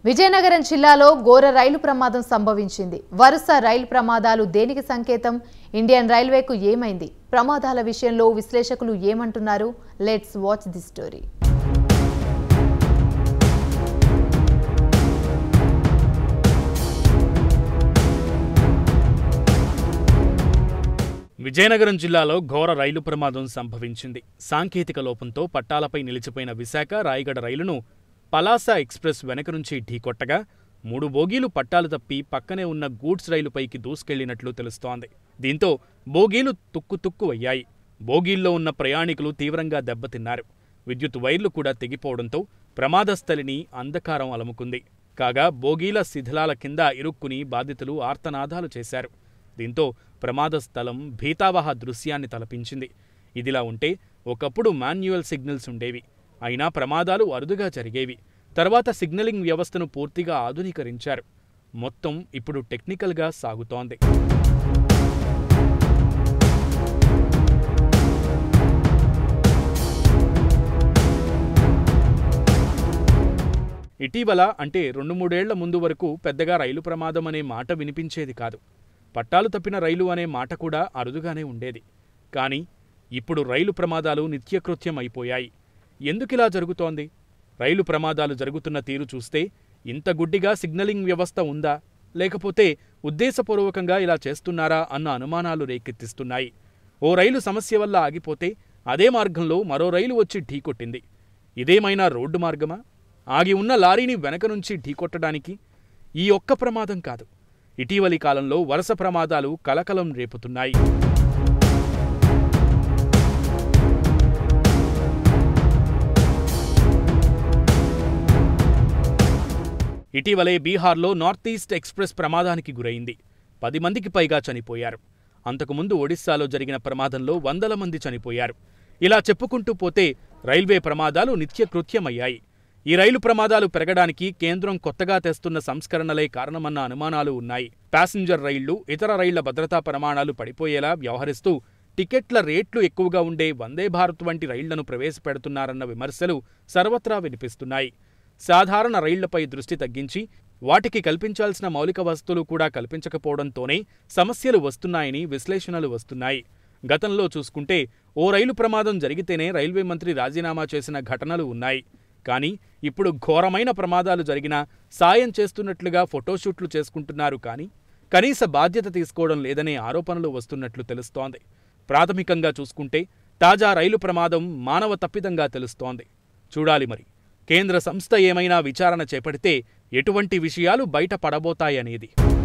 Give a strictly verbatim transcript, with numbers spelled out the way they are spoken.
విజయనగరం జిల్లాలో ఘోర రైలు ప్రమాదం సంభవించింది. వరుస రైలు ప్రమాదాలు దేనికి సంకేతం? ఇండియన్ రైల్వేకు ఏమైంది? ప్రమాదాల విషయంలో విశ్లేషకులు ఏమంటున్నారు? Let's watch the story. Vizianagaram జిల్లాలో ఘోర రైలు ప్రమాదం సంభవించింది. సాంకేతిక లోపంతో పట్టాలపై నిలిచిపోయిన విశాఖ రాయగడ రైలును పలాస ఎక్స్ప్రెస్ వెనక నుంచి ఢీకొట్టగా మూడు బోగీలు పట్టాలు తప్పి పక్కనే ఉన్న గూడ్స్ రైలుపైకి దూసుకెళ్లినట్లు తెలుస్తోంది. దీంతో బోగీలు తుక్కుతుక్కు అయ్యాయి. బోగీల్లో ఉన్న ప్రయాణికులు తీవ్రంగా దెబ్బతిన్నారు. విద్యుత్ వైర్లు కూడా తెగిపోవడంతో ప్రమాదస్థలిని అంధకారం అలముకుంది. కాగా బోగీల శిథిలాల కింద ఇరుక్కుని బాధితులు ఆర్తనాదాలు చేశారు. దీంతో ప్రమాద స్థలం భీతావహ దృశ్యాన్ని తలపించింది. ఇదిలా ఉంటే ఒకప్పుడు మాన్యువల్ సిగ్నల్స్ ఉండేవి. అయినా ప్రమాదాలు అరుదుగా జరిగేవి. తర్వాత సిగ్నలింగ్ వ్యవస్థను పూర్తిగా ఆధునీకరించారు. మొత్తం ఇప్పుడు టెక్నికల్గా సాగుతోంది. ఇటీవల అంటే రెండు మూడేళ్ల ముందు వరకు పెద్దగా రైలు ప్రమాదం అనే మాట వినిపించేది కాదు. పట్టాలు తప్పిన రైలు అనే మాట కూడా అరుదుగానే ఉండేది. కానీ ఇప్పుడు రైలు ప్రమాదాలు నిత్యకృత్యం అయిపోయాయి. ఎందుకిలా జరుగుతోంది? రైలు ప్రమాదాలు జరుగుతున్న తీరు చూస్తే ఇంత గుడ్డిగా సిగ్నలింగ్ వ్యవస్థ ఉందా, లేకపోతే ఉద్దేశపూర్వకంగా ఇలా చేస్తున్నారా అన్న అనుమానాలు రేకెత్తిస్తున్నాయి. ఓ రైలు సమస్య వల్ల ఆగిపోతే అదే మార్గంలో మరో రైలు వచ్చి ఢీకొట్టింది. ఇదేమైనా రోడ్డు మార్గమా? ఆగి ఉన్న లారీని వెనక నుంచి ఢీకొట్టడానికి? ఈ ఒక్క ప్రమాదం కాదు, ఇటీవలి కాలంలో వరుస ప్రమాదాలు కలకలం రేపుతున్నాయి. ఇటీవలే బీహార్లో నార్త్ ఈస్ట్ ఎక్స్ప్రెస్ ప్రమాదానికి గురైంది. పది మందికి పైగా చనిపోయారు. అంతకుముందు ఒడిశాలో జరిగిన ప్రమాదంలో వందల మంది చనిపోయారు. ఇలా చెప్పుకుంటూ పోతే రైల్వే ప్రమాదాలు నిత్యకృత్యమయ్యాయి. ఈ రైలు ప్రమాదాలు పెరగడానికి కేంద్రం కొత్తగా తెస్తున్న సంస్కరణలే కారణమన్న అనుమానాలు ఉన్నాయి. ప్యాసింజర్ రైళ్లు, ఇతర రైళ్ల భద్రతా ప్రమాణాలు పడిపోయేలా వ్యవహరిస్తూ టికెట్ల రేట్లు ఎక్కువగా ఉండే వందే భారత్ వంటి రైళ్లను ప్రవేశపెడుతున్నారన్న విమర్శలు సర్వత్రా వినిపిస్తున్నాయి. సాధారణ రైళ్లపై దృష్టి తగ్గించి వాటికి కల్పించాల్సిన మౌలిక వసతులు కూడా కల్పించకపోవడంతోనే సమస్యలు వస్తున్నాయని విశ్లేషణలు వస్తున్నాయి. గతంలో చూసుకుంటే ఓ రైలు ప్రమాదం జరిగితేనే రైల్వే మంత్రి రాజీనామా చేసిన ఘటనలు ఉన్నాయి. కానీ ఇప్పుడు ఘోరమైన ప్రమాదాలు జరిగినా సాయం చేస్తున్నట్లుగా ఫోటోషూట్లు చేసుకుంటున్నారు. కానీ కనీస బాధ్యత తీసుకోవడం లేదనే ఆరోపణలు వస్తున్నట్లు తెలుస్తోంది. ప్రాథమికంగా చూసుకుంటే తాజా రైలు ప్రమాదం మానవ తప్పిదంగా తెలుస్తోంది. చూడాలి మరి కేంద్ర సంస్థ ఏమైనా విచారణ చేపడితే ఎటువంటి విషయాలు బయట పడబోతాయనేది.